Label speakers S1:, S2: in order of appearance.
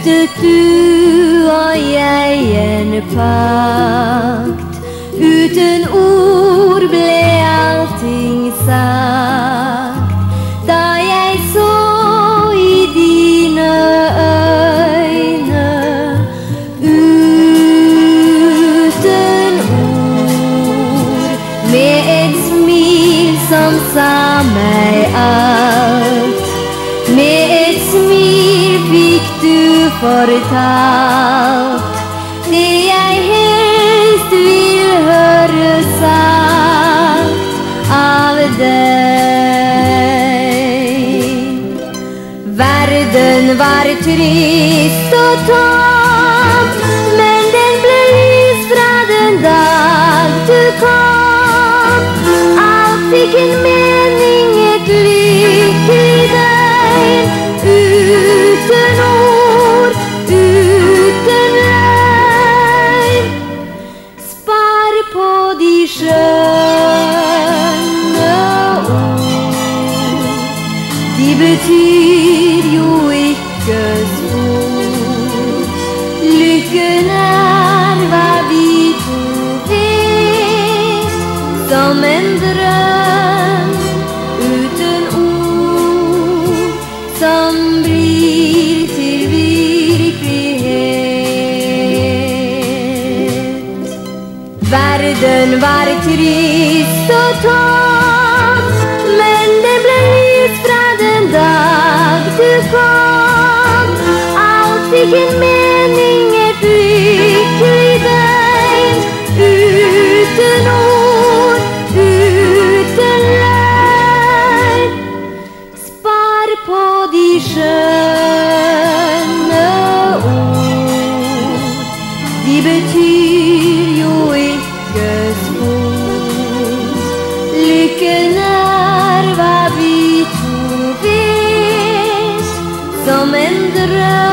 S1: Sluttet du og jeg en pakt. Uten ord ble allting sagt. Da jeg så i dine øyne, uten ord, med et smil som sa meg alt. Med et smil fikk du fortalt det jeg helst vil høre sagt av deg. Verden var trist og tom, men den ble lys fra den dag du kom. Alt fikk en mening, et lykkelig døgn, uten ord, uten løgn. Spar på de skjønne ord, de betyr jo ikke spor. Lykken er hva vi to vet, som en drøm uten ord, som blir til virkelighet. Verden var trist og tom, men det ble lys fra den dag du kom. Alt fikk en mening, et lykkelig døgn, uten ord, uten løgn. Spar på de skjønne ord, de betyr jo ikke spor. Lykken er hva vi to vet, som en drøm